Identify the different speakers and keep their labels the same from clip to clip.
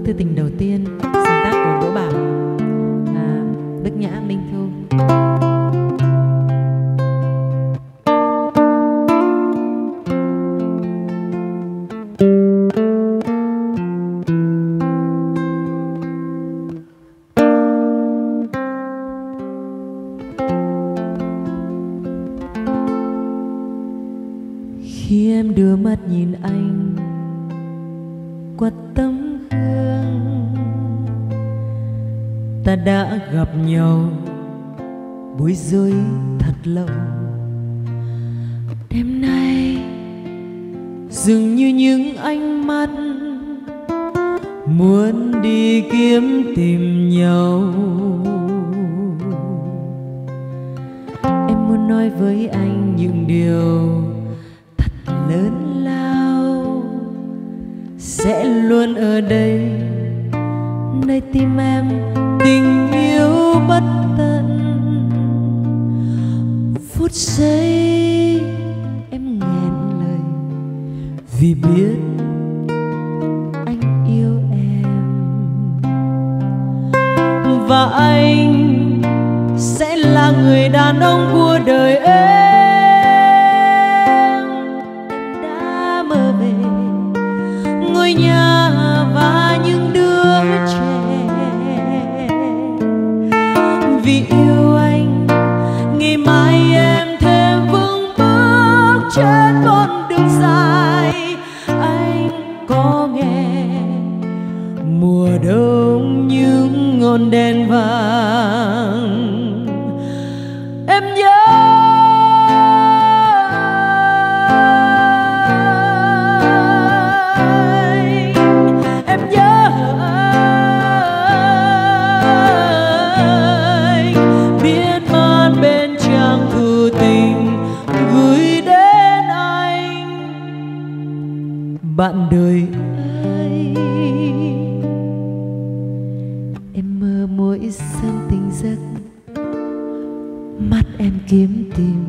Speaker 1: Thư tình đầu tiên sáng tác của Đỗ Bảo, Đức Nhã, Minh Thu. Khi em đưa mắt nhìn anh qua tấm gương, ta đã gặp nhau bối rối thật lâu. Đêm nay dường như những ánh mắt muốn đi kiếm tìm nhau. Em muốn nói với anh những điều lớn lao, sẽ luôn ở đây nơi tim em tình yêu bất tận. Phút giây em nghẹn lời vì biết anh yêu em, và anh sẽ là người đàn ông của đời em. Ngôi nhà và những đứa trẻ, vì yêu anh ngày mai em thêm vững bước trên con đường dài. Anh có nghe mùa đông những ngọn đèn vàng, em nhớ bạn đời ơi. Em mơ mỗi sáng tỉnh giấc, mắt em kiếm tìm,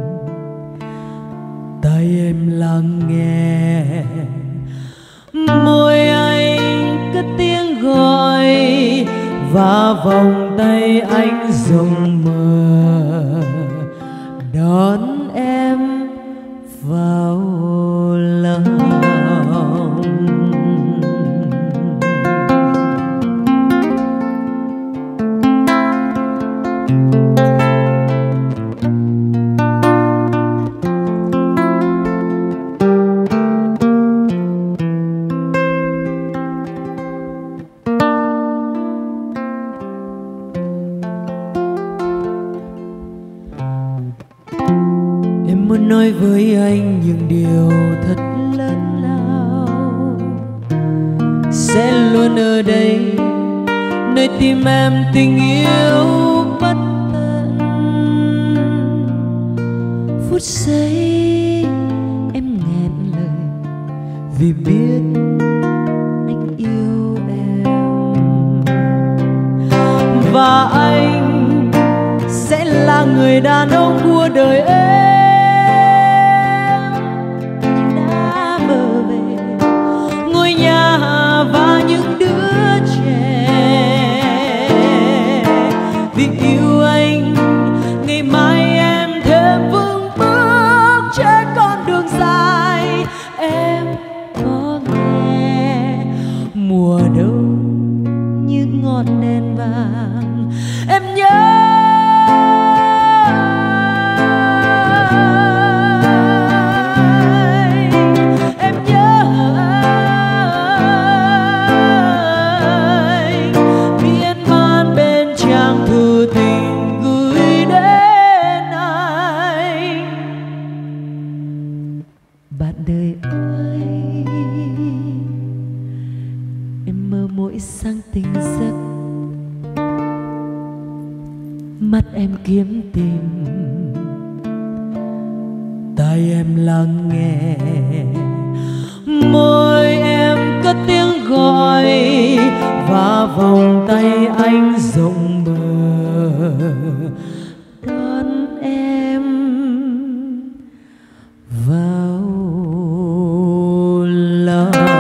Speaker 1: tai em lắng nghe, môi anh cất tiếng gọi, và vòng tay anh rộng mở đón em vào lòng. Em muốn nói với anh những điều thật lớn lao, sẽ luôn ở đây nơi tim em tình yêu bất tận. Phút giây em nghẹn lời vì biết anh yêu em, và anh sẽ là người đàn ông của đời em. Và những đứa trẻ, vì yêu anh ngày mai em thêm vững bước trên con đường dài. Em có nghe mùa đông những ngọn đèn vàng, em nhớ bạn đời ơi. Em mơ mỗi sáng tỉnh giấc, mắt em kiếm tìm, tai em lắng nghe, môi em cất tiếng gọi, và vòng tay anh rộng mở đón em vào lòng.